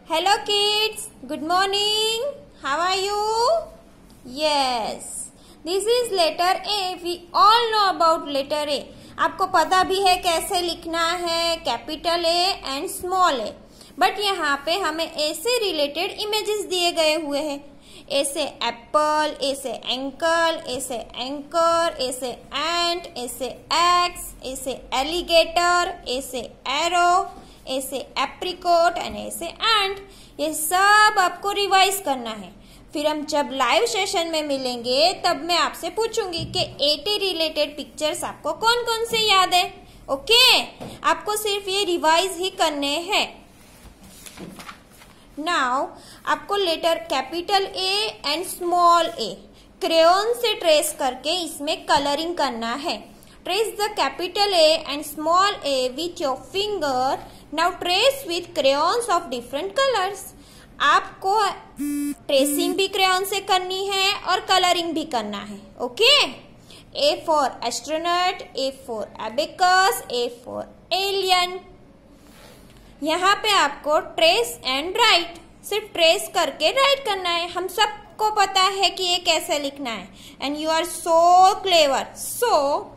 Hello kids, good morning. How are you? Yes, this is letter A. We all know about letter A. आपको पता भी है कैसे लिखना है capital A and small A, but यहाँ पे हमें ए से रिलेटेड इमेजेस दिए गए हुए हैं। ए से एप्पल, ए से एंकल, ए से एंकर, ए से एंट, ए से एक्स, ए से एलिगेटर, ए से एरो, ए से एप्रिकॉट एंड ए से एंट। ये सब आपको रिवाइज करना है। फिर हम जब लाइव सेशन में मिलेंगे तब मैं आपसे पूछूंगी कि एटी रिलेटेड पिक्चर्स आपको कौन कौन से याद है। ओके, आपको सिर्फ ये रिवाइज ही करने हैं। नाउ आपको letter capital A and small A crayon से ट्रेस करके इसमें कलरिंग करना है। Trace the capital A and small A with your finger. Now trace with crayons of different colours. आपको ट्रेसिंग भी क्रेयॉन से करनी है और कलरिंग भी करना है। Okay, A for astronaut, A for abacus, A for alien. यहाँ पे आपको ट्रेस एंड राइट, सिर्फ ट्रेस करके राइट करना है। हम सबको पता है कि ये कैसे लिखना है and you are so clever. So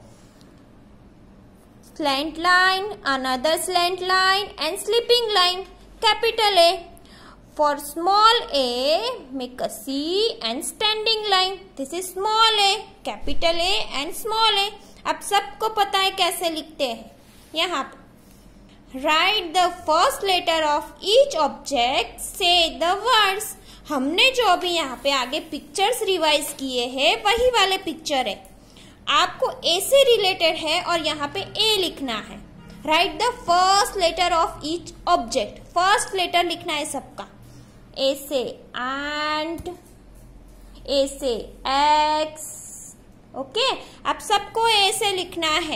slant line, another slant line and slipping line. Capital A. For small a, make a C and standing line. This is small a, capital A and small a. अब सबको पता है कैसे लिखते हैं। यहाँ पे write the first letter of each object, say the words. हमने जो अभी यहाँ पे आगे पिक्चर्स रिवाइज किए हैं वही वाले पिक्चर है। आपको ए से रिलेटेड है और यहाँ पे ए लिखना है। Write the first letter of each object. First letter लिखना है सबका। ए से एंट, ए से एक्स। ओके, आप सबको ए से लिखना है।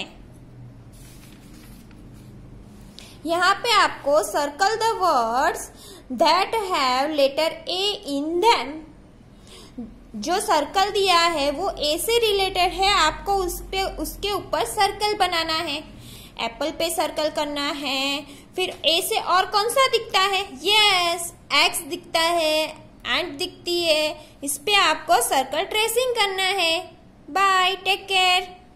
यहाँ पे आपको circle the words that have letter A in them. जो सर्कल दिया है वो ए से रिलेटेड है, आपको उसके ऊपर सर्कल बनाना है। एप्पल पे सर्कल करना है। फिर ए से और कौन सा दिखता है? यस, एक्स दिखता है, एंट दिखती है। इस पे आपको सर्कल ट्रेसिंग करना है। Bye, take care.